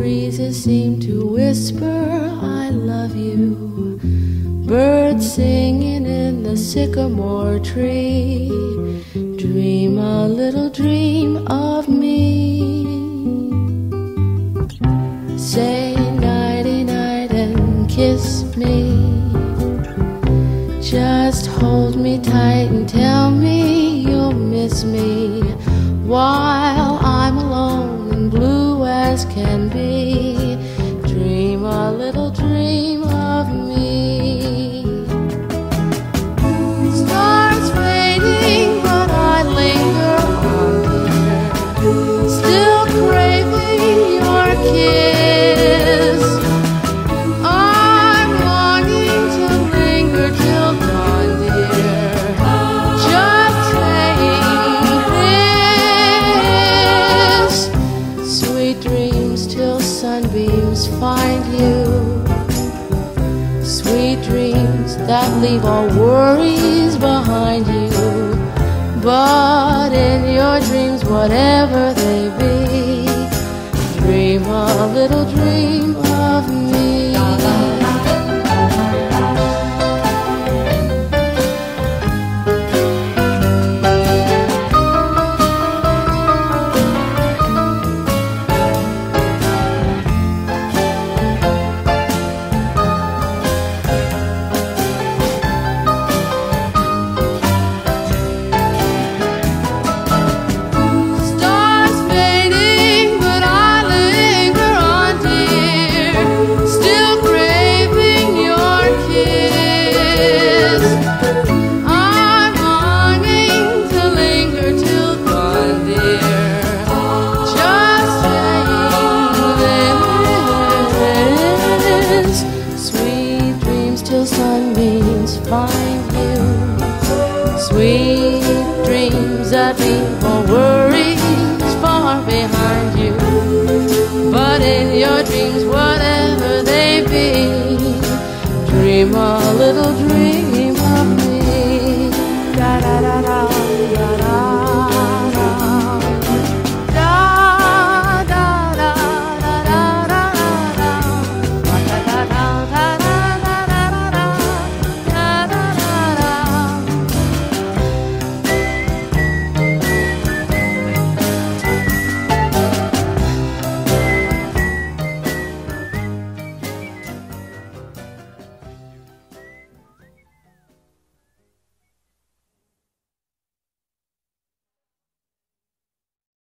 breezes seem to whisper, I love you. Birds singing in the sycamore tree. Dream a little dream of me. Say nighty-night and kiss me. Just hold me tight and tell me you'll miss me while I'm alone and blue as can be. Dream a little dream of me. Stars fading, but I linger on, dear, still craving your kiss. I'm longing to linger till dawn, dear, just saying this. Sweet dreams till sunbeams find you. Sweet dreams that leave all worries behind you. But in your dreams, whatever they be, dream a little dream of me. Sunbeams find you. Sweet dreams that leave all worries far behind you. But in your dreams, whatever they be, dream a little dream